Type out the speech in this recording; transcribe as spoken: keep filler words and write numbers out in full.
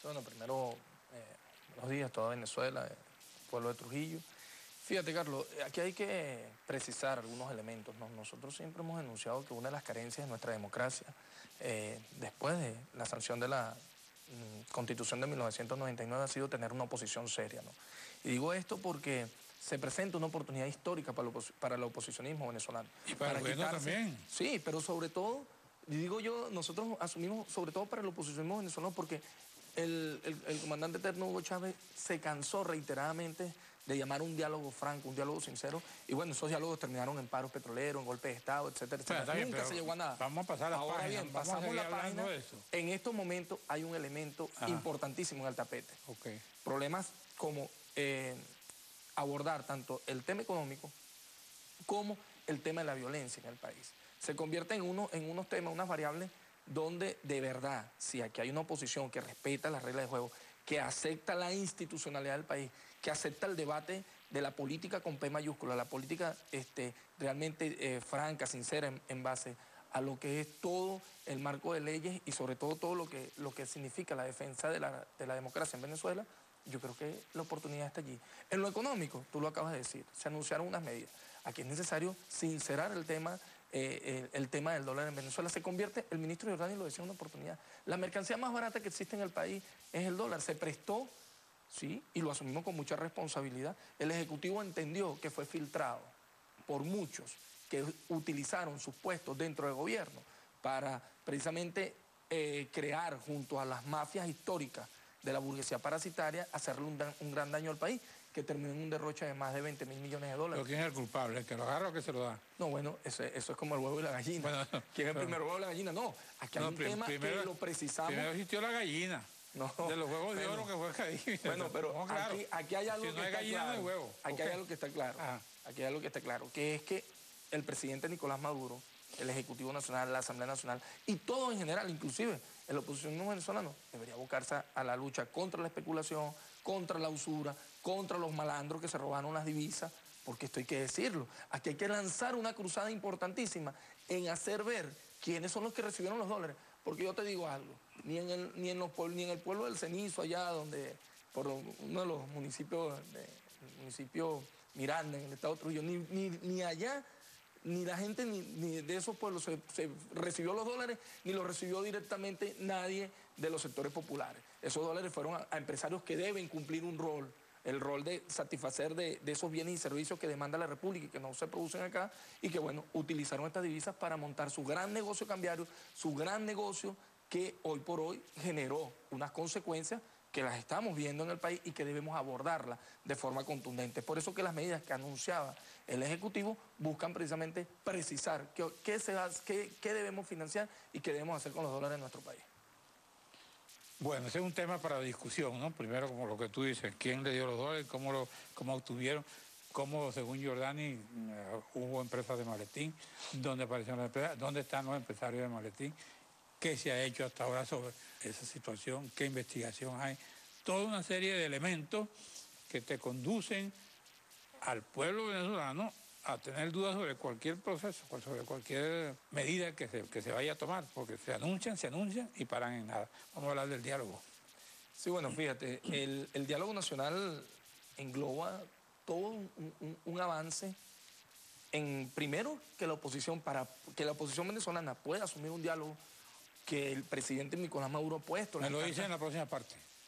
Bueno, primero, eh, buenos días a toda Venezuela, eh, pueblo de Trujillo. Fíjate, Carlos, aquí hay que precisar algunos elementos, ¿no? Nosotros siempre hemos denunciado que una de las carencias de nuestra democracia, eh, después de la sanción de la mm, Constitución de mil novecientos noventa y nueve, ha sido tener una oposición seria, ¿no? Y digo esto porque se presenta una oportunidad histórica para, el opos para el oposicionismo venezolano. Y para, para el gobierno también. Sí, pero sobre todo, digo yo, nosotros asumimos sobre todo para el oposicionismo venezolano porque el, el, el comandante eterno Hugo Chávez se cansó reiteradamente de llamar un diálogo franco, un diálogo sincero, y bueno, esos diálogos terminaron en paros petroleros, en golpes de Estado, etcétera, etcétera. Bien, Nunca se llegó a nada. Vamos a pasar la Ahora página, bien, pasamos la página. De eso. En estos momentos hay un elemento Ajá. importantísimo en el tapete. Okay. Problemas como eh, abordar tanto el tema económico como el tema de la violencia en el país. Se convierte en, uno, en unos temas, unas variables donde de verdad, si aquí hay una oposición que respeta las reglas de juego, que acepta la institucionalidad del país, que acepta el debate de la política con P mayúscula, la política este, realmente eh, franca, sincera, en, en base a lo que es todo el marco de leyes y sobre todo todo lo que, lo que significa la defensa de la, de la democracia en Venezuela, yo creo que la oportunidad está allí. En lo económico, tú lo acabas de decir, se anunciaron unas medidas. Aquí es necesario sincerar el tema, eh, el, el tema del dólar en Venezuela. Se convierte, el ministro Giordani lo decía, en una oportunidad. La mercancía más barata que existe en el país es el dólar. Se prestó, sí, y lo asumimos con mucha responsabilidad. El Ejecutivo entendió que fue filtrado por muchos que utilizaron sus puestos dentro del gobierno para precisamente eh, crear junto a las mafias históricas de la burguesía parasitaria, hacerle un, un gran daño al país, que terminó en un derroche de más de veinte mil millones de dólares. ¿Pero quién es el culpable? ¿El que lo agarra o que se lo da? No, bueno, eso, eso es como el huevo y la gallina. Bueno, ¿quién es el primer huevo y la gallina? No, aquí no, hay un prim tema primero, que lo precisamos. Primero existió la gallina. No, de los huevos bueno, de oro que fue caído. Bueno, pero no, claro. aquí, aquí hay algo si que no hay está gallina, claro. No hay huevo. Aquí okay. hay algo que está claro. Ajá. Aquí hay algo que está claro, que es que el presidente Nicolás Maduro, el Ejecutivo Nacional, la Asamblea Nacional y todo en general, inclusive el oposicionismo venezolano, debería abocarse a la lucha contra la especulación, contra la usura, contra los malandros que se robaron las divisas, porque esto hay que decirlo. Aquí hay que lanzar una cruzada importantísima en hacer ver quiénes son los que recibieron los dólares. Porque yo te digo algo, ni en el, ni en los, ni en el pueblo del Cenizo, allá donde, por uno de los municipios, de, el municipio Miranda, en el estado de Trujillo, ni, ni, ni allá, ni la gente ni, ni de esos pueblos se, se recibió los dólares, ni los recibió directamente nadie de los sectores populares. Esos dólares fueron a, a empresarios que deben cumplir un rol, el rol de satisfacer de, de esos bienes y servicios que demanda la República y que no se producen acá, y que, bueno, utilizaron estas divisas para montar su gran negocio cambiario, su gran negocio que hoy por hoy generó unas consecuencias que las estamos viendo en el país y que debemos abordarlas de forma contundente. Por eso que las medidas que anunciaba el Ejecutivo buscan precisamente precisar qué, qué, se hace, qué, qué debemos financiar y qué debemos hacer con los dólares en nuestro país. Bueno, ese es un tema para discusión, ¿no? Primero, como lo que tú dices, quién le dio los dólares, cómo lo cómo obtuvieron, cómo, según Giordani, uh, hubo empresas de maletín, dónde aparecieron las empresas, dónde están los empresarios de maletín, qué se ha hecho hasta ahora sobre esa situación, qué investigación hay, toda una serie de elementos que te conducen al pueblo venezolano a tener dudas sobre cualquier proceso, sobre cualquier medida que se, que se vaya a tomar, porque se anuncian, se anuncian y paran en nada. Vamos a hablar del diálogo. Sí, bueno, fíjate, el, el diálogo nacional engloba todo un, un, un avance en, primero, que la oposición, para que la oposición venezolana pueda asumir un diálogo que el presidente Nicolás Maduro ha puesto. Me lo dice en la próxima parte.